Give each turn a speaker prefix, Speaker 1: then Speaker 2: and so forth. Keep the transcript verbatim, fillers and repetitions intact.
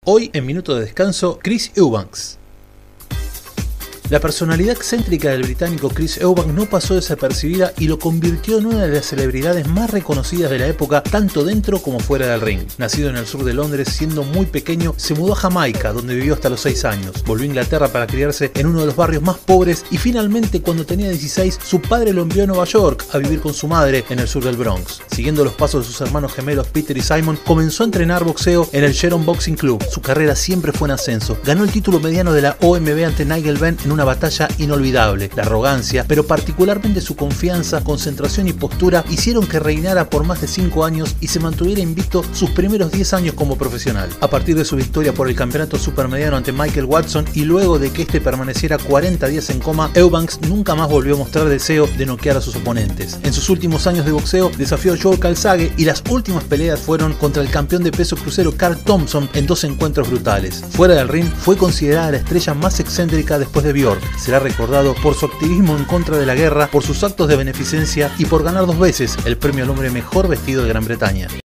Speaker 1: Hoy, en Minuto de Descanso, Chris Eubanks. La personalidad excéntrica del británico Chris Eubanks no pasó desapercibida y lo convirtió en una de las celebridades más reconocidas de la época, tanto dentro como fuera del ring. Nacido en el sur de Londres, siendo muy pequeño, se mudó a Jamaica, donde vivió hasta los seis años. Volvió a Inglaterra para criarse en uno de los barrios más pobres y finalmente, cuando tenía dieciséis, su padre lo envió a Nueva York a vivir con su madre en el sur del Bronx. Siguiendo los pasos de sus hermanos gemelos Peter y Simon, comenzó a entrenar boxeo en el Sharon Boxing Club. Su carrera siempre fue en ascenso. Ganó el título mediano de la O M B ante Nigel Benn en una batalla inolvidable. La arrogancia, pero particularmente su confianza, concentración y postura hicieron que reinara por más de cinco años y se mantuviera invicto sus primeros diez años como profesional. A partir de su victoria por el campeonato supermediano ante Michael Watson y luego de que este permaneciera cuarenta días en coma, Eubanks nunca más volvió a mostrar deseo de noquear a sus oponentes. En sus últimos años de boxeo desafió a Joe Calzaghe y las últimas peleas fueron contra el campeón de peso crucero Carl Thompson en dos encuentros brutales. Fuera del ring fue considerada la estrella más excéntrica después de Bjork. Será recordado por su activismo en contra de la guerra, por sus actos de beneficencia y por ganar dos veces el premio al hombre mejor vestido de Gran Bretaña.